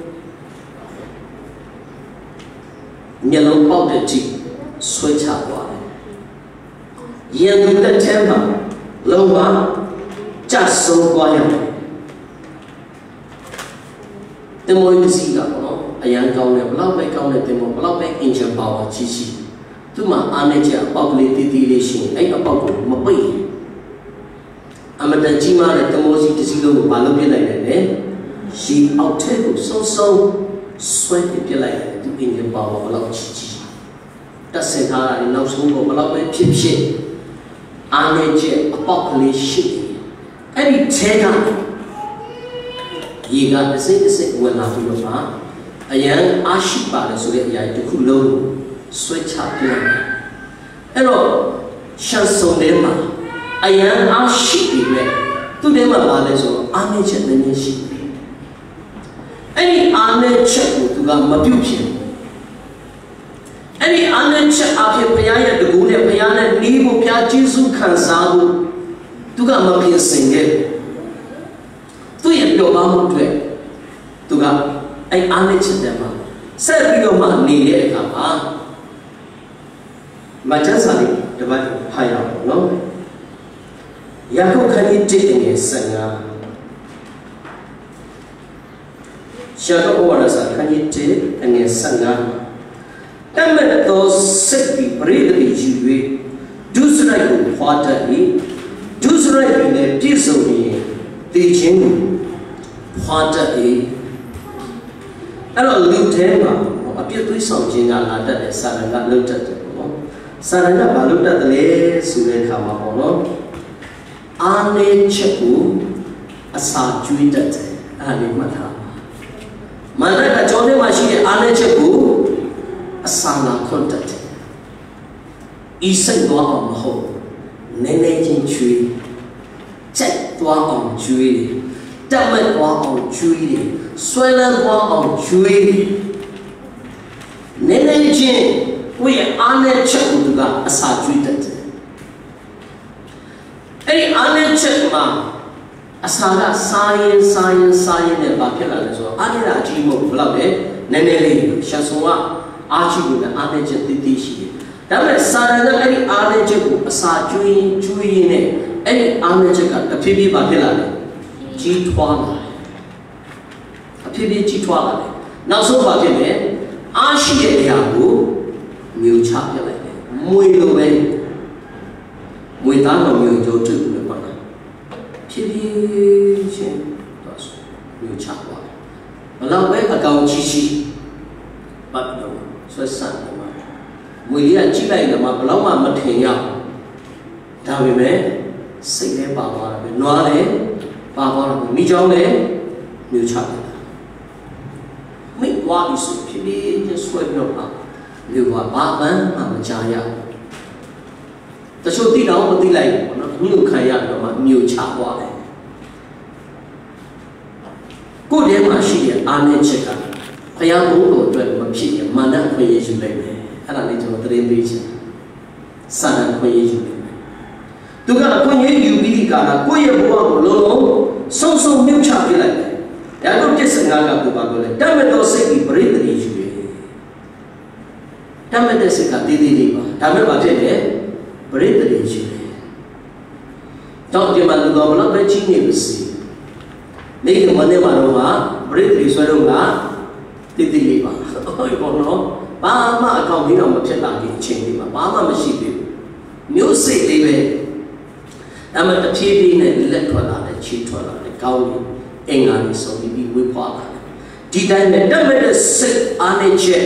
မျက်လုံးပေါက်တဲ့ကြည့်ဆွဲချသွားတယ်ရန်သူလက်ထဲမှာလုံးဝကြဆုံးသွားရတယ်တင်မောကြီးစီကပေါ့နော်အရန်ကောင်းတယ်ဘလောက်ပဲကောင်းတယ်တင်မောဘလောက်ပဲ engine power ကြီးရှိသူ့မှာအားနေချက်အပေါက်လေးတီးတီးလေးရှိရင်အဲ့အပေါက်ကိုမပိတ်အမတန်ကြီးမားတဲ့တင်မောကြီးတစ်စီးလုံးကိုမလုပ်ပြနိုင်တယ်လေရှီအောက်ထဲကိုစုံစုံဆွဲပြလိုက်တယ်သူ engine power ဘလောက်ကြီးကြီးတက်စင်ထားတာနောက်ဆုံးကိုဘလောက်ပဲဖြစ်ဖြစ်အားနေချက်အပေါက်ကလေးရှိတယ်အဲ့ဒီထဲကရေကတစ်စိမ့်တစ်စိမ့်ဝင်လာပြီးတော့မှအရန်အားရှိပါတယ်ဆိုတဲ့အရာတစ်ခုလုံးဆွဲချပြလိုက်တယ်အဲ့တော့ရှန်စုံထဲမှာအရန်အားရှိပြီးပဲသူ့ထဲမှာပါလဲဆိုတော့အားနေချက်နည်းနည်းရှိတယ်အဲ့ဒီအားနေချက်ကိုသူကမပြုတ်ဖြစ်အဲ့ဒီအားနေချက်အဖြစ်ဘုရားရဲ့တကူနဲ့ဘုရားနဲ့နေဖို့ဘုရားကျေးဇူးခံစားဖို့သူကမပြင်ဆင်ခဲ့သူရဲ့ပြောပါမှုတွေသူကအဲ့အားနေချက်တဲ့မှာဆက်ပြီးတော့မှနေတဲ့အခါမှာမချမ်းစာလေးတပတ်ဖတ်ရအောင်နော်ယာကုပ်ခန်းကြီးတစ်ငယ်ဆယ်ငါရှာတော့ဝါရစာခန်းကြီးတစ်ငယ်ဆယ်ငါတမတ်တော်စိတ်ပြီးပရိသေယူ၍ဒုစရိုက်ကိုဖွာတတ်၏ဒုစရိုက်ကိုလည်းပြည့်စုံရင်တည်ခြင်းကိုဖွာတတ်၏အဲ့တော့လူထဲမှာအပြစ်သွေးဆောင်ခြင်းကလာတတ်တဲ့စာရဏကလုတ်တတ်တယ်ပေါ့စာရဏကဘာလုတ်တတ်တယ်လဲဆိုတဲ့အခါမှာပေါ့နော်အာနေချက်ကိုအစာကျွေးတတ်တယ်အဲ့ဒါလေးမှတ်ထားမန္တကကျောင်းထဲမှာရှိတဲ့အာနေချက်ကိုအစာနာခွတ်တတ်တယ်ဤစိတ်သွားအောင်မဟုတ်နည်းနည်းချင်းကျွေးချက်သွားအောင်ကျွေးတတ်မဲ့သွားအောင်ကျွေးတယ်ဆွဲလန်းသွားအောင်ကျွေးတယ်နည်းနည်းချင်းကိုယ့်ရဲ့အားနဲ့ချက်ကိုသူကအစာကျွေးတတ်တယ်အဲ့ဒီအားနဲ့ချက်မှာအစာကစားရင်စားရင်စားရင်နဲ့ဘာဖြစ်လာလဲဆိုတော့အားနေတာအကြီးမဟုတ်ဘယ်လောက်လဲနည်းနည်းလေးရှာဆုံကအားရှိလို့လည်းအားနဲ့ချက်တည်တည်ရှိတယ်ဒါပေမဲ့စာရဏအဲ့ဒီအားနဲ့ချက်ကိုအစာကျွေးရင်ကျွေးရင်နဲ့အဲ့ဒီအားနဲ့ချက်ကတဖြည်းဖြည်းဘာဖြစ်လာလဲကြီးထွားလာတယ်အဖြည်းဖြည်းကြီးထွားလာတယ်နောက်ဆုံးဘာဖြစ်လဲအားရှိတဲ့နေရာကိုမြူချပြလိုက်တယ်မွေလိုပဲမွေသားတော်မျိုးတို့တူလို့ပေါ့နော်ဖြည်းဖြည်းချင်းတော့မြူချသွားတယ်ဘလောက်ပဲအကောင်ကြီးကြီးပတ်တော့ဆွဲဆန့်တယ်မှာမွေလေးကကြည့်လိုက်တော့မှဘလောက်မှမထင်ရဒါပေမဲ့စိတ်ထဲပါသွားတယ်ပဲနွားလည်းပါသွားတယ်မိချောင်းလည်းမြူချတယ်မိဝါဒီဆိုဖြစ်ပြီးကျဆွဲပြီးတော့ပါလူကဘာမှမကြားရတချို့တိတော့မသိလိုက်ဘူးနော်မြုပ်ခံရတော့မှမြုပ်ချသွားတယ်ကိုယ်ထဲမှာရှိတဲ့အာနဲ့ချက်ကဘုရားဘုန်းတော်အတွက်မဖြစ်ရင်မာနခွင့်ရယူလိုက်မယ်အဲ့ဒါလေးကျွန်တော်သတင်းပေးချင်စာနာခွင့်ရယူလိုက်မယ်သူကခွင့်ရယူပြီးဒီကလာကိုယ့်ရဲ့ဘဝကိုလုံးလုံးစုံစုံမြုပ်ချပြလိုက်တယ်ယာကုပ်တစ်စငါကသူပါပြောတယ်တမတ်တော်စိတ်ပြီးပရိသေယူတယ်တမတ်တဲ့စိတ်ကတည်တည်လေးပါဒါမဲ့ဘာဖြစ်လဲပရိသေယူတယ်တော့ဒီမှာလူတော်ဘလောက်ပဲချင်းနေလို့စီမိခင်မနေ့မှာတော့ပရိသေဆွဲတော့ကတည်တည်လေးပါဟုတ်ပါတော့ဘာမှအကောင့်လေးတော့မဖြစ်လာခင်အချိန်လေးမှာဘာမှမရှိသေးဘူးမျိုးစိတ်လေးပဲဒါမှတဖြည်းဖြည်းနဲ့လက်ထွက်လာတယ်ချီထွက်လာတယ်ကောင်းတယ်အင်္ဂါလေးဆုံးပြီးဝေးဖွာလာတယ်ဒီတိုင်းနဲ့တတ်မဲ့တဲ့စိတ်အားနဲ့ချက်ဒ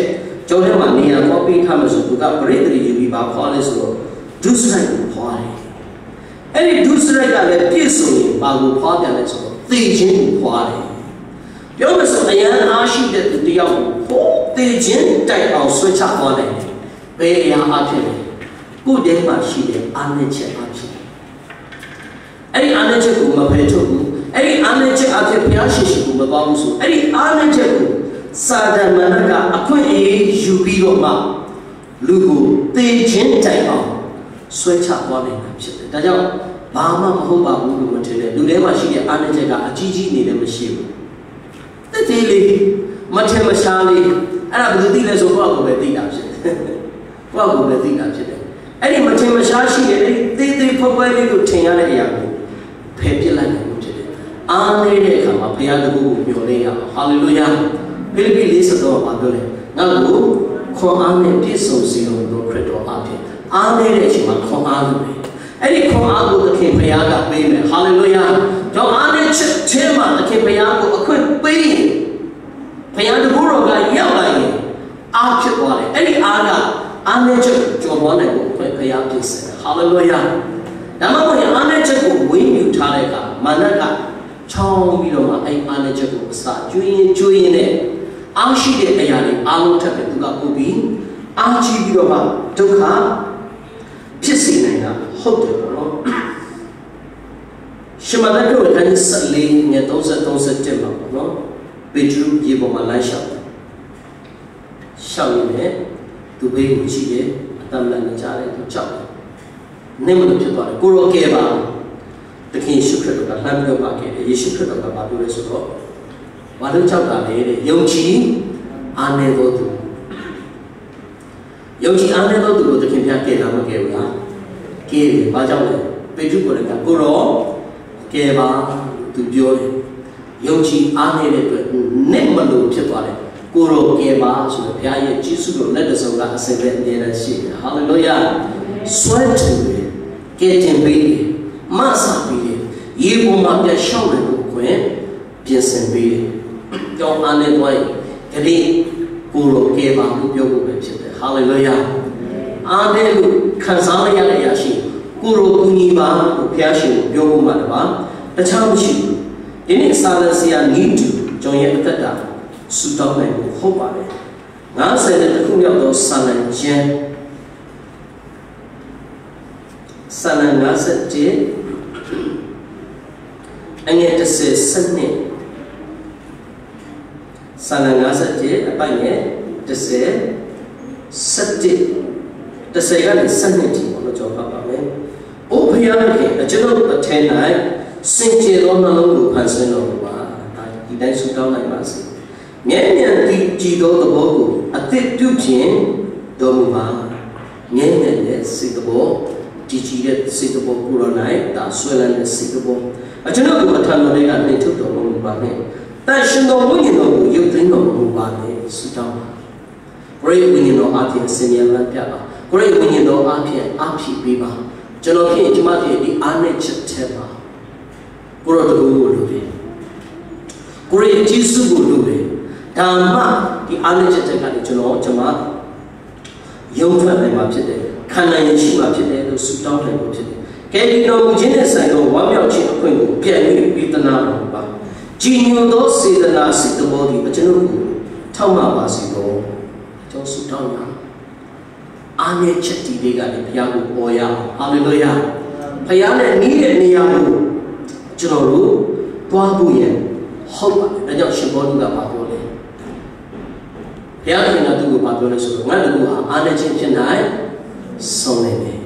ကျောင်းထဲမှာနေရာပေါ်ပေးထားမယ်ဆိုသူကပရိသေယူပြီးပါခေါ်လဲဆိုတော့ဒုစရိုက်ကိုခေါ်တယ်အဲ့ဒီဒုစရိုက်ကလည်းပြည့်စုံရင်ဘာကိုခေါ်ပြန်လဲဆိုတော့သေခြင်းကိုခေါ်တယ်ပြောမယ်ဆိုအရန်အားရှိတဲ့သူတယောက်ကိုဟိုသေခြင်းတိုက်အောင်ဆွဲချခေါ်တယ်ဘယ်အရာအဖြစ်လဲကိုယ်တည်းမှာရှိတဲ့အာဏာချက်အဖြစ်အဲ့ဒီအာဏာချက်ကိုမဖယ်ထုတ်ဘူးအဲ့ဒီအာဏာချက်အဖြစ်ဘုရားရှိရှိကိုမပေါဘူးဆိုအဲ့ဒီအာဏာချက်ကိုစာတမန်ကအခွင့်အရေးယူပြီးတော့မှလူကိုသေခြင်းတိုင်အောင်ဆွဲချသွားနိုင်တာဖြစ်တယ်။ဒါကြောင့်ဘာမှမဟုတ်ပါဘူးလို့မထင်နဲ့လူထဲမှာရှိတဲ့အာဏာချက်ကအကြီးကြီးနေလည်းမရှိဘူး။တတိလေးမထင်မရှားလေးအဲ့ဒါဘယ်လိုသိလဲဆိုတော့ကိုယ်ပဲသိတာဖြစ်တယ်။ကိုယ့်ကိုယ်ပဲသိတာဖြစ်တယ်။အဲ့ဒီမထင်မရှားရှိတဲ့အဲ့ဒီသေးသေးဖွယ်ဖွယ်လေးကိုထင်ရတဲ့အရာကိုဖယ်ပြစ်လိုက်နိုင်လို့ဖြစ်တယ်။အားနေတဲ့အခါမှာဘုရားတကူကိုမျှော်လင့်ရအောင်။ဟာလေလုယာ။ဖိလိပ္ပိလေးဆိုတော့ဘာပြောလဲငါ့ကိုခွန်အားနဲ့ပြည့်စုံစေတော်မူသောခရစ်တော်အဖြစ်အားနေတဲ့အချိန်မှာခွန်အားလို့အဲ့ဒီခွန်အားကိုသခင်ဘုရားကပေးမယ်ဟာလေလုယာကြောင့်အားနေချက်ချင်းမှာသခင်ဘုရားကိုအခွင့်ပေးရင်ဘုရားတကူတော်ကရောက်လာရင်အားဖြစ်သွားတယ်အဲ့ဒီအားကအားနေချက်ကြော်သွားနိုင်ဖို့ဘုရားပြည့်စုံတယ်ဟာလေလုယာဒါမှမဟုတ်အားနေချက်ကိုဝင်းယူထားတဲ့အခါမာနကချောင်းပြီးတော့မှအဲ့အားနေချက်ကိုအစာကျွေးရင်ကျွေးရင်နဲ့အားရှိတဲ့အရာတွေအားလုံးထပ်ပြီးသူကပို့ပြီးအားကြီးပြီးတော့မှဒုက္ခဖြစ်စေနိုင်တာဟုတ်တယ်ပေါ့နော်ရှမသက်တို့ကနေဆက်လေးညသုံးဆက်သုံးဆက်တက်မှာပေါ့နော်ပေတရုရေပေါ်မှာလိုက်လျှောက်ရှောက်ရင်းနဲ့သူဘေးကိုကြည့်တယ်အတ္တလန်နေကြတယ်သူကြောက်တယ်နေမလို့ဖြစ်သွားတယ်ကိုရောကဲပါတခင်ယေရှုခရစ်တော်ကလှမ်းပြောပါခဲ့တယ်ယေရှုခရစ်တော်ကဘာပြောလဲဆိုတော့ဘာလို့ကြောက်တာလဲတဲ့ယုံကြည်အားနည်းသောသူယုံကြည်အားနည်းသောသူကိုသခင်ပြကဲလာမကဲဘူးလားကဲတယ်ဘာကြောင့်လဲပေတရုကိုလည်းကကိုရောကဲပါသူပြောတယ်ယုံကြည်အားနည်းတဲ့အတွက်နဲ့မလို့ဖြစ်သွားတယ်ကိုရောကဲပါဆိုတော့ဘုရားရဲ့ကျေးဇူးတော်လက်တဆုံးကအစင်ပဲအမြဲတမ်းရှိတယ်ဟာလေလုယာဆွဲထူတယ်ကဲတင်ပေးတယ်မဆာပေးတယ်ရေပေါ်မှာပြရှောက်တယ်လို့ခွင့်ပြင်ဆင်ပေးတယ်ကြောင်းအားနဲ့တွိုင်းကလေးကိုရောကဲပါလို့ပြောဖို့ပဲဖြစ်တယ်ဟာလေလုယာအားနဲ့လို့ခံစားရတဲ့အရာရှိကိုရောကူညီပါလို့ဘုရားရှင်ကိုပြောဖို့မှတပါတခြားမရှိဘူးဒီနေ့စာလဆရာနီးတူကျွန်ရဲ့အသက်တာဆူတောင်းနိုင်ဖို့ဟုတ်ပါတယ်ငါးဆယ်တခုရောက်တော့စာလံကျမ်းစာလံငါးဆယ်ကျမ်းအငယ်တစ်ဆယ်စနစ်စာလံငါးဆယ်ကျမ်းအပိုင်ငယ်တစ်ဆယ်စက်တစ်တစ်ဆယ်ကနေစနစ်ထိဘလို့ကြောက်ပါပါမယ်။အိုဖျားခင်အကျွန်ုပ်အထက်၌စင်ကြယ်သောနှလုံးကိုဖန်ဆင်းတော်မူပါ။ဒီတိုင်းဆုတောင်းနိုင်ပါစေ။မြဲမြံတည်ကြည်သောသဘောကိုအသစ်ပြုခြင်းတော်မူပါ။မြဲမြံတဲ့စိတ်သဘောကြည်ကြည်တဲ့စိတ်သဘောကိုရော၌ဒါဆွဲလန်းတဲ့စိတ်သဘောအကျွန်ုပ်ကိုအထံတော်ထဲကနှိမ်ထုတ်တော်မူပါနဲ့။တန်ရှင်တော်ဝိညာဉ်တော်ကိုရုပ်သိမ်းတော်မူပါနဲ့ဆုတောင်းပါ။ဘရိဝိညာဉ်တော်အပြင်ဆင်ញံလန်းပြပါ။ဘရိဝိညာဉ်တော်အပြင်အဖြစ်ပေးပါ။ကျွန်တော်ဖြစ်ကျွန်မဖြစ်ဒီအားနဲ့ချက်ထဲပါ။ကိုရောတကူကိုလိုတယ်။ကိုရဲ့ဂျေစုကိုလိုတယ်။ဒါမှဒီအားနဲ့ချက်တဲ့ကနေကျွန်တော်ကျွန်မယုံထွက်နိုင်မှာဖြစ်တယ်။ခံနိုင်ရရှိမှာဖြစ်တယ်လို့ဆုတောင်းတယ်လို့ဖြစ်တယ်။ကဲဒီတော်မူခြင်းနဲ့ဆိုင်သောဝမ်းမြောက်ခြင်းအခွင့်ကိုပြန်ပြီးပေးသနာတော်ပါ။ကြည်ညိုသောစေတနာစိတ်တော်ဒီအကျွန်ုပ်ကိုထောက်မှပါစေသောကျွန်ဆုတောင်းရအားနဲ့ချက်တီလေးကလည်းဘုရားကိုပေါ်ရအောင်ဟာလေလုယာဘုရားနဲ့နီးတဲ့နေရာကိုကျွန်တော်တို့တွားဖို့ရဟုတ်ပါတယ်ဒါကြောင့်ရှင်ဘောဓုကပါပြောတယ်ဘုရားခင်ကသူ့ကိုပါပြောလဲဆိုတော့ငါတို့ကအားနဲ့ချင်းဖြစ်နိုင်ဆုံးနေတယ်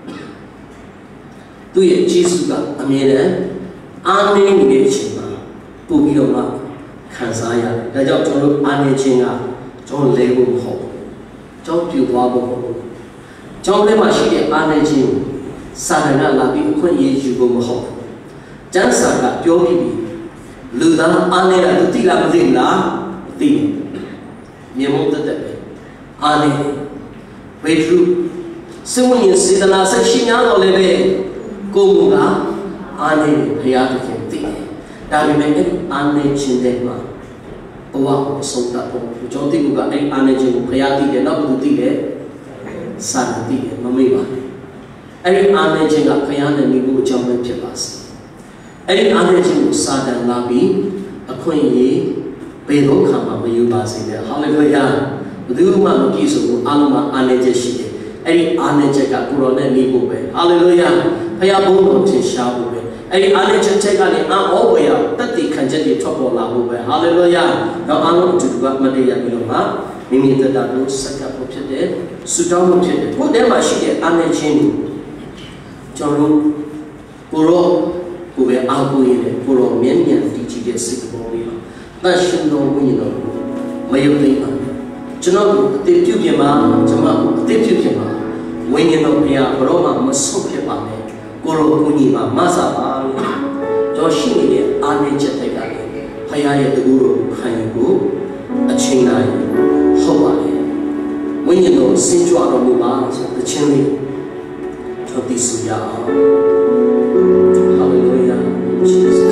သူ့ရဲ့ဂျေစုကအမြဲတမ်းအားနည်းနေတဲ့အချိန်မှာပို့ပြီးတော့မှခံစားရတယ်ဒါကြောင့်ကျွန်တော်တို့အားနည်းခြင်းကကျွန်တော်လဲဖို့မဟုတ်ဘူးကျွန်တော်ပြူသွားဖို့မဟုတ်ဘူးကျွန်တော်လည်းမရှိတဲ့အားနည်းခြင်းကိုစာရဏလာပြီးအခွင့်အရေးယူဖို့မဟုတ်ဘူးကျမ်းစာကပြောပြီးလူသားအားနည်းတာသူသိလားမသိဘူးလားသိတယ်မြေမုန်းတတ်တယ်အားနည်းပေထရုစေဝိညာဉ်စေတနာဆက်ရှိများတော်လည်းပဲကိုယ်ကအားနည်းဘုရားသခင်သိတယ်ဒါပေမဲ့အဲ့ဒီအားနည်းခြင်းတွေမှာဘဝကိုဆုံးသတ်ဖို့မကျွန်တော်သိဖို့ကအဲ့အားနေခြင်းကိုဘုရားသိတယ်နောက်ဘယ်သူသိလဲစာနာသိတယ်မမေ့ပါနဲ့အဲ့ဒီအားနေခြင်းကဘုရားနဲ့နေဖို့အကြောင်းပဲဖြစ်ပါစေအဲ့ဒီအားနေခြင်းကိုစာတန်လာပြီးအခွင့်အရေးဘယ်တော့မှမယူပါစေနဲ့ဟာလေလုယာဘယ်သူမှမကြည့်ဆိုဘူးအားလုံးမှာအားနေချက်ရှိတယ်အဲ့ဒီအားနေချက်ကကိုရောနဲ့နေဖို့ပဲဟာလေလုယာဘုရားဘုန်းတော်ထင်ရှားဖို့ပဲအဲ့ဒီအားနေချက်ချက်ကနေအာဩဝေယတတ်တည်ခံချက်တွေထွက်ပေါ်လာဖို့ပဲဟာလေလုယာတော့အားလုံးအတူတူကမတရားပြီးတော့မှမိမိတတ်တာကိုစက္ကပ်ဖို့ဖြစ်တယ်ဆုတောင်းဖို့ဖြစ်တယ်ကိုယ်ထဲမှာရှိတဲ့အားနေခြင်းတွေကျွန်တော်ကိုရောကိုပဲအားကိုးရတဲ့ကိုရောမြဲမြံတည်ကြည်တဲ့စိတ်ပေါ်လေးပါတန်ရှင်တော်ဝိညာဉ်တော်မယုံသိပါကျွန်တော်အတိတ်ပြုပြင်မှာကျွန်မအတိတ်ပြုပြင်မှာဝိညာဉ်တော်ဘုရားဘရောမှာမဆုတ်ဖြစ်ပါနဲ့ကိုရောကိုညီမှာမဆာပါလို့တော့ရှိနေတဲ့အာနေချက်တွေကလည်းဘုရားရဲ့တကူတော်ခံယူဖို့အချိန်တိုင်းဟုတ်ပါလေဝိညာဉ်တော်စင်ကြွတော်မူပါဆိုတဲ့ချင်းလေးတော့ဒီစုရအောင် Hallelujah Jesus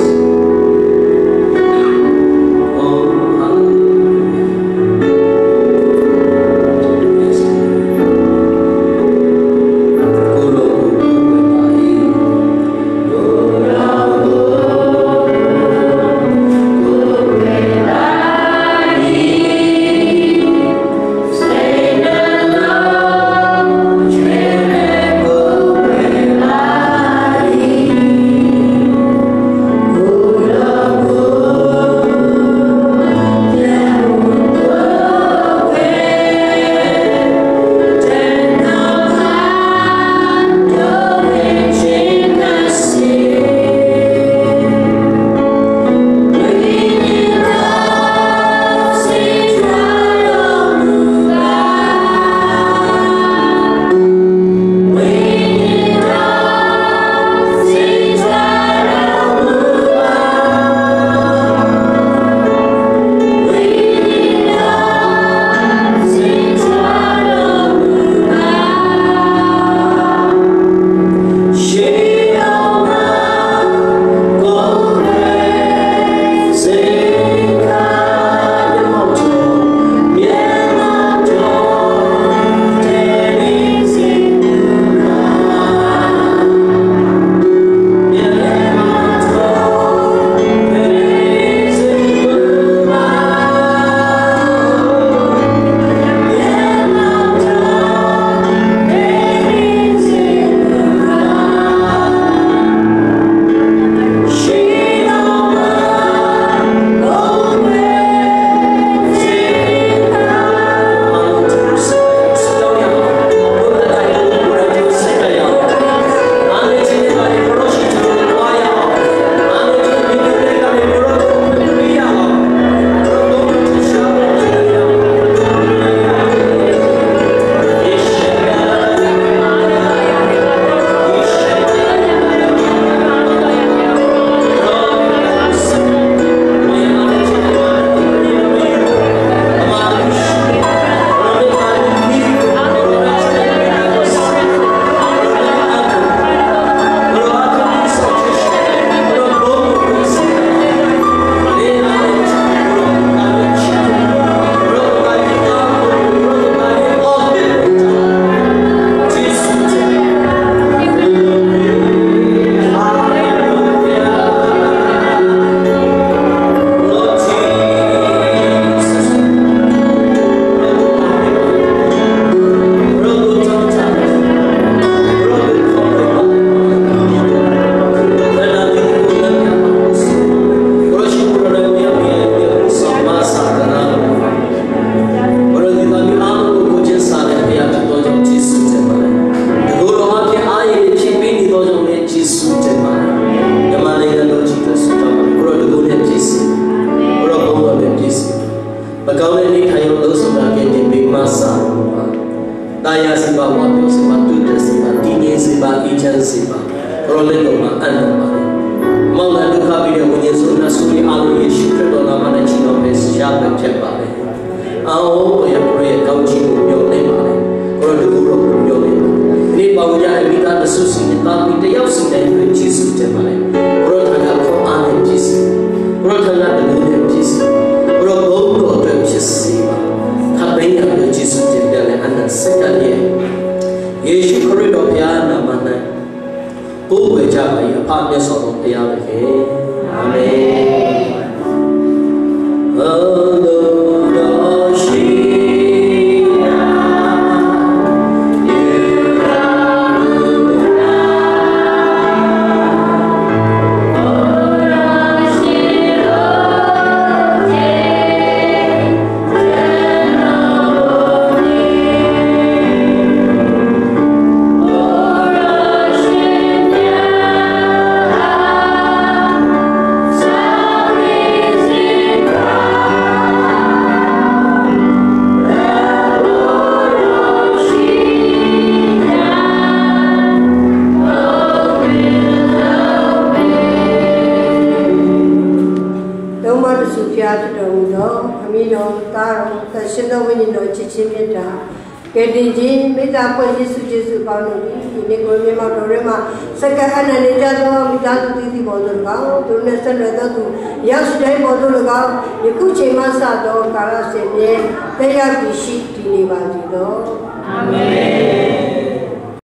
Bro, 예수 진짜네 하나 색깔이에 예수 그리스도 피하나 만나 보고 자바이 아파면서도 피하게 아멘. Kediji minta posisi Yesus bangun ini kalau memang dorema sekarang ini jatuh minta tu di bodoh kau tu nasi lada tu yang sudah bodoh kau ikut cema satu kalau sebenarnya tidak bisa diniwati do. Amen.